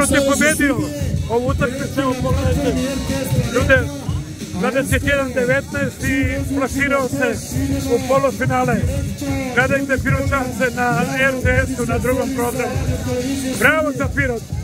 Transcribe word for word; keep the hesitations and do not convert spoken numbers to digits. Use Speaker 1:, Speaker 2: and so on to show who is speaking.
Speaker 1: Pirot je pobedio ovu utakmicu, pogledajte, ljude, dvadeset jedan devetnaest i plasirao se u polufinale. Gledajte Piroćance na R T S-u na drugom programu. Bravo za Pirot!